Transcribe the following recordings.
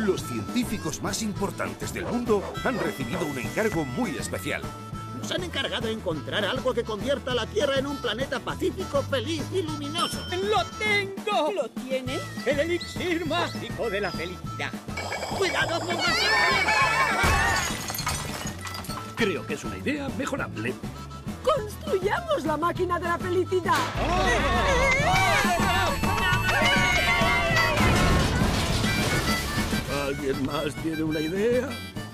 Los científicos más importantes del mundo han recibido un encargo muy especial. Nos han encargado de encontrar algo que convierta a la Tierra en un planeta pacífico, feliz y luminoso. ¡Lo tengo! ¿Lo tiene? ¡El elixir mágico de la felicidad! ¡Cuidado, mundo! Creo que es una idea mejorable. ¡Construyamos la máquina de la felicidad! ¿Alguien más tiene una idea?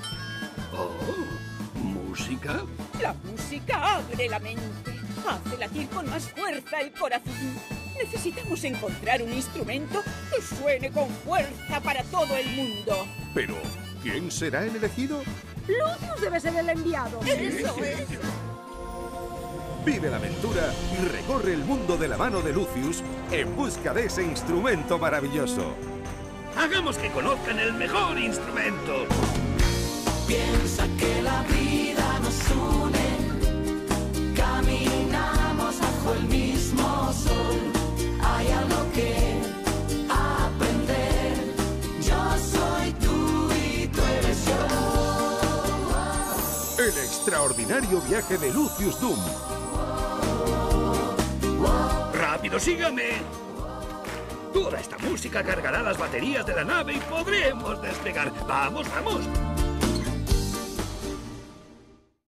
Oh, ¿música? La música abre la mente, hace latir con más fuerza el corazón. Necesitamos encontrar un instrumento que suene con fuerza para todo el mundo. Pero, ¿quién será el elegido? Lucius debe ser el enviado. ¡Eso es! Vive la aventura y recorre el mundo de la mano de Lucius en busca de ese instrumento maravilloso. ¡Hagamos que conozcan el mejor instrumento! Piensa que la vida nos une, caminamos bajo el mismo sol. Hay algo que aprender. Yo soy tú y tú eres yo. El extraordinario viaje de Lucius Doom. ¡Rápido, sígame! Toda esta música cargará las baterías de la nave y podremos despegar. ¡Vamos, vamos!